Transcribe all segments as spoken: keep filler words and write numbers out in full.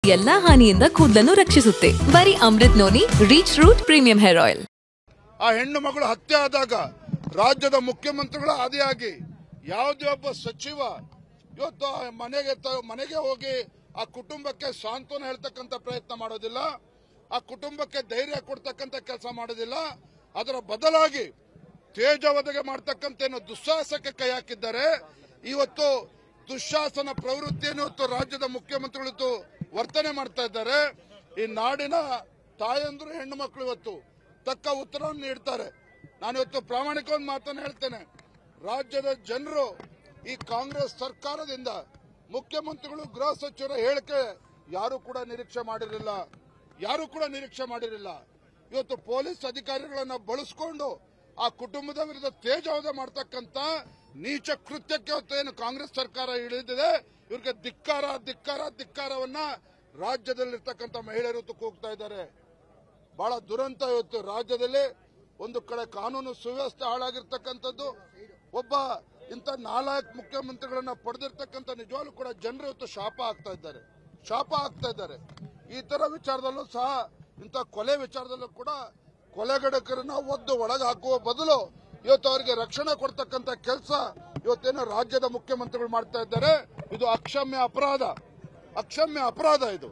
ಎಲ್ಲಾ ಹಾನಿಯಿಂದ ಕೂದಲನ್ನು ರಕ್ಷಿಸುತ್ತೆ. ಬರೀ Amrit noni reach root premium hair oil. ಆ ಹೆಣ್ಣು ಮಗಳು ಹತ್ಯೆ ಆದಾಗ ರಾಜ್ಯದ ಮುಖ್ಯಮಂತ್ರಿಗಳ ಆದಿಯಾಗಿ ಯಾವುದೇ ಒಬ್ಬ ಸಚಿವ ಇವತ್ತು ಮನೆಗೆ ಮನೆಗೆ ಹೋಗಿ ಆ ಕುಟುಂಬಕ್ಕೆ ಸಾಂತ್ವನ ಹೇಳ್ತಕ್ಕಂಥ ಪ್ರಯತ್ನ ಮಾಡೋದಿಲ್ಲ, ಆ ಕುಟುಂಬಕ್ಕೆ ಧೈರ್ಯ ಕೊಡ್ತಕ್ಕಂಥ ಕೆಲಸ ಮಾಡೋದಿಲ್ಲ. ಅದರ ಬದಲಾಗಿ ತೇಜವಧೆಗೆ ಮಾಡ್ತಕ್ಕಂಥ ಏನು ದುಸ್ಸಾಹಸಕ್ಕೆ ಕೈ ಹಾಕಿದ್ದಾರೆ. ಇವತ್ತು ದುಶ್ಯಾಸನ ಪ್ರವೃತ್ತಿಯನ್ನು ಇವತ್ತು ರಾಜ್ಯದ ಮುಖ್ಯಮಂತ್ರಿಗಳು ವರ್ತನೆ ಮಾಡ್ತಾ ಇದ್ದಾರೆ. ಈ ನಾಡಿನ ತಾಯಂದ್ರು ಹೆಣ್ಣು ಮಕ್ಕಳು ಇವತ್ತು ತಕ್ಕ ಉತ್ತರವನ್ನು ನೀಡ್ತಾರೆ. ನಾನು ಇವತ್ತು ಪ್ರಾಮಾಣಿಕವಾಗಿ ಮಾತನ್ನು ಹೇಳ್ತೇನೆ, ರಾಜ್ಯದ ಜನರು ಈ ಕಾಂಗ್ರೆಸ್ ಸರ್ಕಾರದಿಂದ ಮುಖ್ಯಮಂತ್ರಿಗಳು ಗೃಹ ಸಚಿವರ ಹೇಳಿಕೆ ಯಾರು ಕೂಡ ನಿರೀಕ್ಷೆ ಮಾಡಿರಲಿಲ್ಲ ಯಾರು ಕೂಡ ನಿರೀಕ್ಷೆ ಮಾಡಿರಲಿಲ್ಲ ಇವತ್ತು ಪೊಲೀಸ್ ಅಧಿಕಾರಿಗಳನ್ನ ಬಳಸಿಕೊಂಡು ಆ ಕುಟುಂಬದ ವಿರುದ್ಧ ತೇಜವಧೆ ಮಾಡತಕ್ಕಂತ ನೀಚ ಕೃತ್ಯಕ್ಕೆ ಇವತ್ತು ಏನು ಕಾಂಗ್ರೆಸ್ ಸರ್ಕಾರ ಇಳಿದಿದೆ. ಇವರಿಗೆ ಧಿಕ್ಕಾರ ಧಿಕ್ಕಾರ ಧಿಕ್ಕಾರವನ್ನ ರಾಜ್ಯದಲ್ಲಿರ್ತಕ್ಕಂಥ ಮಹಿಳೆಯರು ಕೂಗ್ತಾ ಇದ್ದಾರೆ. ಬಹಳ ದುರಂತ ಇವತ್ತು ರಾಜ್ಯದಲ್ಲಿ ಒಂದು ಕಡೆ ಕಾನೂನು ಸುವ್ಯವಸ್ಥೆ ಹಾಳಾಗಿರ್ತಕ್ಕಂಥದ್ದು, ಒಬ್ಬ ಇಂಥ ನಾಲ್ಕು ಮುಖ್ಯಮಂತ್ರಿಗಳನ್ನ ಪಡೆದಿರ್ತಕ್ಕಂಥ ನಿಜವಾಗ್ಲೂ ಕೂಡ ಜನರು ಇವತ್ತು ಶಾಪ ಆಗ್ತಾ ಇದ್ದಾರೆ ಶಾಪ ಆಗ್ತಾ ಇದ್ದಾರೆ. ಈ ತರ ವಿಚಾರದಲ್ಲೂ ಸಹ ಇಂಥ ಕೊಲೆ ವಿಚಾರದಲ್ಲೂ ಕೂಡ ಕೊಲೆಗಡಕರನ್ನ ಒದ್ದು ಒಳಗೆ ಹಾಕುವ ಬದಲು ಇವತ್ತು ಅವರಿಗೆ ರಕ್ಷಣೆ ಕೊಡ್ತಕ್ಕಂಥ ಕೆಲಸ ಇವತ್ತೇನು ರಾಜ್ಯದ ಮುಖ್ಯಮಂತ್ರಿಗಳು ಮಾಡ್ತಾ ಇದ್ದಾರೆ. ಇದು ಅಕ್ಷಮ್ಯ ಅಪರಾಧ ಅಕ್ಷಮ್ಯ ಅಪರಾಧ ಇದು.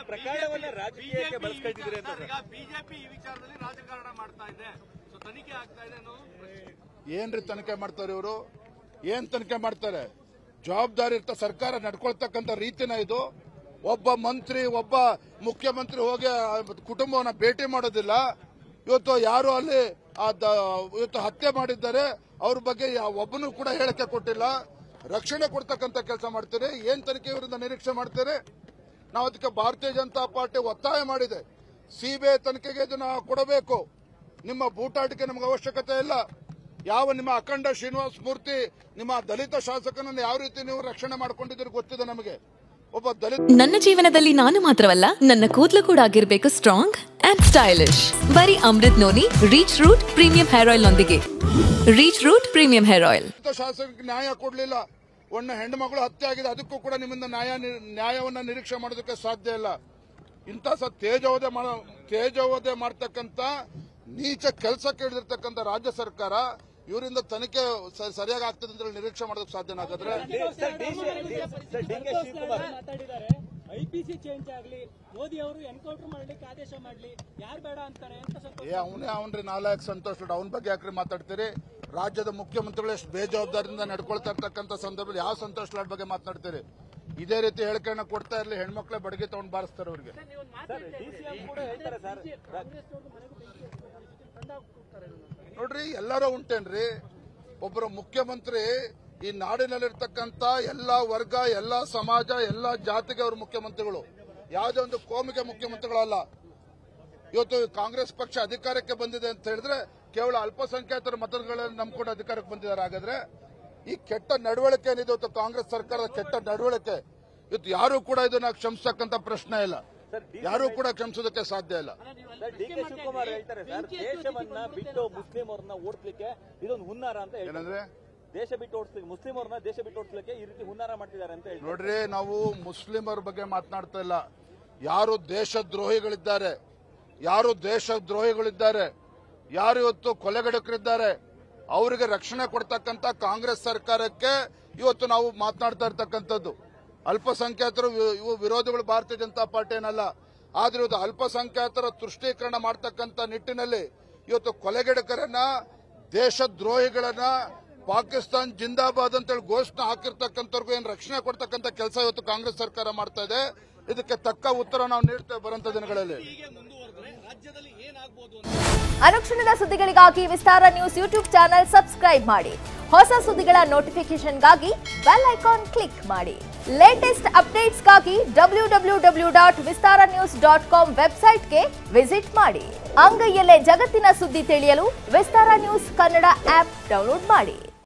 ಏನ್ರಿ ತನಿಖೆ ಮಾಡ್ತಾರೆ ಇವರು? ಏನ್ ತನಿಖೆ ಮಾಡ್ತಾರೆ? ಜವಾಬ್ದಾರಿ ಇರ್ತ ಸರ್ಕಾರ ನಡ್ಕೊಳ್ತಕ್ಕಂಥ ರೀತಿನ ಇದು. ಒಬ್ಬ ಮಂತ್ರಿ ಒಬ್ಬ ಮುಖ್ಯಮಂತ್ರಿ ಹೋಗಿ ಕುಟುಂಬವನ್ನ ಭೇಟಿ ಮಾಡೋದಿಲ್ಲ. ಇವತ್ತು ಯಾರು ಅಲ್ಲಿ ಇವತ್ತು ಹತ್ಯೆ ಮಾಡಿದ್ದಾರೆ ಅವ್ರ ಬಗ್ಗೆ ಒಬ್ಬನು ಕೂಡ ಹೇಳಿಕೆ ಕೊಟ್ಟಿಲ್ಲ. ರಕ್ಷಣೆ ಕೊಡ್ತಕ್ಕಂಥ ಕೆಲಸ ಮಾಡ್ತೀರಿ. ಏನ್ ತನಿಖೆ ಇವರಿಂದ ನಿರೀಕ್ಷೆ ಮಾಡ್ತೀರಿ? ನಾವು ಅದಕ್ಕೆ ಭಾರತೀಯ ಜನತಾ ಪಾರ್ಟಿ ಒತ್ತಾಯ ಮಾಡಿದೆ, ಸಿಬಿಐ ತನಿಖೆಗೆ ಇದನ್ನ ಕೊಡಬೇಕು. ನಿಮ್ಮ ಬೂಟಾಟಿಕೆ ನಮಗೆ ಅವಶ್ಯಕತೆ ಇಲ್ಲ. ಯಾವ ನಿಮ್ಮ ಅಖಂಡ ಶ್ರೀನಿವಾಸ ಮೂರ್ತಿ ನಿಮ್ಮ ದಲಿತ ಶಾಸಕನನ್ನು ಯಾವ ರೀತಿ ನೀವು ರಕ್ಷಣೆ ಮಾಡ್ಕೊಂಡಿದ್ದೀರಿ ಗೊತ್ತಿದೆ ನಮಗೆ. ಒಬ್ಬ ದಲಿತ ನನ್ನ ಜೀವನದಲ್ಲಿ ನಾನು ಮಾತ್ರವಲ್ಲ, ನನ್ನ ಕೂದಲು ಕೂಡ ಆಗಿರ್ಬೇಕು ಸ್ಟ್ರಾಂಗ್ ಅಂಡ್ ಸ್ಟೈಲಿಶ್. ಬರೀ Amrit noni reach root premium hair oil ನೊಂದಿಗೆ. Reach root premium hair oil. ಶಾಸಕರಿಗೆ ನ್ಯಾಯ ಕೊಡ್ಲಿಲ್ಲ, ಒಣ್ಣ ಹೆಣ್ಣು ಮಗಳು ಹತ್ಯೆ ಆಗಿದೆ, ಅದಕ್ಕೂ ಕೂಡ ನಿಮ್ಮಿಂದ ನ್ಯಾಯ ನ್ಯಾಯವನ್ನ ನಿರೀಕ್ಷೆ ಮಾಡೋದಕ್ಕೆ ಸಾಧ್ಯ ಇಲ್ಲ. ಇಂಥ ಸ ತೇಜವಧೆ ತೇಜವಧೆ ಮಾಡ್ತಕ್ಕಂಥ ನೀಚ ಕೆಲಸಕ್ಕೆ ಹಿಡಿದಿರ್ತಕ್ಕಂಥ ರಾಜ್ಯ ಸರ್ಕಾರ ಇವರಿಂದ ತನಿಖೆ ಸರಿಯಾಗಿ ಆಗ್ತದೆ ಅಂತ ನಿರೀಕ್ಷೆ ಮಾಡೋದಕ್ಕೆ ಸಾಧ್ಯನ? ಹಾಗಾದ್ರೆ ಐಪಿಸಿ ಚೇಂಜ್ ಆಗಲಿ, ಮೋದಿ ಅವರು ಎನ್ಕೌಂಟರ್ ಮಾಡಲಿಕ್ಕೆ ಆದೇಶ ಮಾಡಲಿ, ಯಾರು ಬೇಡ ಅಂತಾರೆ ಅಂತ ಏ ಅವನೇ ಅವನ್ರಿ ನಾಲಾಯಕ್ ಸಂತೋಷ್ ಲಾಡ್ ಅವನ ಬಗ್ಗೆ ಯಾಕ್ರಿ ಮಾತಾಡ್ತೀರಿ? ರಾಜ್ಯದ ಮುಖ್ಯಮಂತ್ರಿಗಳು ಎಷ್ಟು ಬೇಜವಾಬ್ದಾರಿಯಿಂದ ನಡ್ಕೊಳ್ತಾ ಇರ್ತಕ್ಕಂಥ ಸಂದರ್ಭದಲ್ಲಿ ಯಾವ ಸಂತೋಷ್ ಲಾಡ್ ಬಗ್ಗೆ ಮಾತನಾಡ್ತೀರಿ? ಇದೇ ರೀತಿ ಹೇಳಿಕೆಯನ್ನ ಕೊಡ್ತಾ ಇರಲಿ, ಹೆಣ್ಮಕ್ಳೇ ಬಡಗಿ ತಗೊಂಡು ಬಾರಿಸ್ತಾರೆ ಅವ್ರಿಗೆ. ನೋಡ್ರಿ, ಎಲ್ಲರೂ ಉಂಟೇನ್ರಿ. ಒಬ್ಬರು ಮುಖ್ಯಮಂತ್ರಿ ಈ ನಾಡಿನಲ್ಲಿರ್ತಕ್ಕಂಥ ಎಲ್ಲಾ ವರ್ಗ, ಎಲ್ಲಾ ಸಮಾಜ, ಎಲ್ಲಾ ಜಾತಿಗೆ ಅವರು ಮುಖ್ಯಮಂತ್ರಿಗಳು. ಯಾವುದೇ ಒಂದು ಕೋಮಿಗೆ ಮುಖ್ಯಮಂತ್ರಿಗಳಲ್ಲ. ಇವತ್ತು ಕಾಂಗ್ರೆಸ್ ಪಕ್ಷ ಅಧಿಕಾರಕ್ಕೆ ಬಂದಿದೆ ಅಂತ ಹೇಳಿದ್ರೆ ಕೇವಲ ಅಲ್ಪಸಂಖ್ಯಾತರ ಮತಗಳನ್ನು ನಂಬಿಕೊಂಡು ಅಧಿಕಾರಕ್ಕೆ ಬಂದಿದ್ದಾರೆ. ಹಾಗಾದ್ರೆ ಈ ಕೆಟ್ಟ ನಡವಳಿಕೆ ಏನಿದೆ ಇವತ್ತು ಕಾಂಗ್ರೆಸ್ ಸರ್ಕಾರದ ಕೆಟ್ಟ ನಡವಳಿಕೆ, ಇವತ್ತು ಯಾರು ಕೂಡ ಇದನ್ನ ಕ್ಷಮಿಸತಕ್ಕಂಥ ಪ್ರಶ್ನೆ ಇಲ್ಲ, ಯಾರು ಕೂಡ ಕ್ಷಮಿಸೋದಕ್ಕೆ ಸಾಧ್ಯ ಇಲ್ಲ. ಡಿ ಕೆ ಶಿವಕುಮಾರ್ ಹೇಳ್ತಾರೆ ಸರ್, ದೇಶವನ್ನ ಬಿಟ್ಟು ಮುಸ್ಲಿಂ ಅವ್ರನ್ನ ಓಡಿಸ್ಲಿಕ್ಕೆ ಇದೊಂದು ಹುನ್ನಾರ ಅಂತ ಏನಂದ್ರೆ, ದೇಶ ಬಿಟ್ಟು ಓಡಿಸ್ಲಿಕ್ಕೆ ಮುಸ್ಲಿಂ ಅವ್ರನ್ನ ದೇಶ ಬಿಟ್ಟು ಓಡಿಸ್ಲಿಕ್ಕೆ ಈ ರೀತಿ ಹುನ್ನಾರ ಮಾಡ್ತಿದ್ದಾರೆ ಅಂತ ಹೇಳಿ. ನೋಡ್ರಿ, ನಾವು ಮುಸ್ಲಿಮರ ಬಗ್ಗೆ ಮಾತನಾಡ್ತಾ ಇಲ್ಲ. ಯಾರು ದೇಶದ್ರೋಹಿಗಳಿದ್ದಾರೆ, ಯಾರು ದೇಶದ್ರೋಹಿಗಳಿದ್ದಾರೆ, ಯಾರು ಇವತ್ತು ಕೊಲೆಗಡಕರಿದ್ದಾರೆ, ಅವರಿಗೆ ರಕ್ಷಣೆ ಕೊಡ್ತಕ್ಕಂಥ ಕಾಂಗ್ರೆಸ್ ಸರ್ಕಾರಕ್ಕೆ ಇವತ್ತು ನಾವು ಮಾತನಾಡ್ತಾ ಇರ್ತಕ್ಕಂಥದ್ದು. ಅಲ್ಪಸಂಖ್ಯಾತರು ಇವು ವಿರೋಧಿಗಳು ಭಾರತೀಯ ಜನತಾ ಪಾರ್ಟಿ ಏನಲ್ಲ. ಆದ್ರೆ ಇವತ್ತು ಅಲ್ಪಸಂಖ್ಯಾತರ ತುಷ್ಟೀಕರಣ ಮಾಡತಕ್ಕಂಥ ನಿಟ್ಟಿನಲ್ಲಿ ಇವತ್ತು ಕೊಲೆಗಡಕರನ್ನ, ದೇಶದ್ರೋಹಿಗಳನ್ನ ಪಾಕಿಸ್ತಾನ್ ಜಿಂದಾಬಾದ್ ಅಂತೇಳಿ ಘೋಷಣೆ ಹಾಕಿರ್ತಕ್ಕಂಥವ್ರಿಗೂ ಏನು ರಕ್ಷಣೆ ಕೊಡ್ತಕ್ಕಂಥ ಕೆಲಸ ಇವತ್ತು ಕಾಂಗ್ರೆಸ್ ಸರ್ಕಾರ ಮಾಡ್ತಾ ಇದೆ. ಇದಕ್ಕೆ ತಕ್ಕ ಉತ್ತರ ನಾವು ನೀಡ್ತೇವೆ ಬರುವಂತ ದಿನಗಳಲ್ಲಿ. ಅನುಕ್ಷಣದ ಸುದ್ದಿಗಳಿಗಾಗಿ Vistara news YouTube channel subscribe ಮಾಡಿ. ಹೊಸ ಸುದ್ದಿಗಳ ನೋಟಿಫಿಕೇಶನ್ಗಾಗಿ ಬೆಲ್ ಐಕಾನ್ ಕ್ಲಿಕ್ ಮಾಡಿ. ಲೇಟೆಸ್ಟ್ ಅಪ್ಡೇಟ್ಸ್ಗಾಗಿ W W W dot Vistara news dot com ವೆಬ್ಸೈಟ್ಗೆ ವಿಸಿಟ್ ಮಾಡಿ. ಅಂಗೈಯಲ್ಲೇ ಜಗತ್ತಿನ ಸುದ್ದಿ ತಿಳಿಯಲು Vistara news Kannada app download ಮಾಡಿ.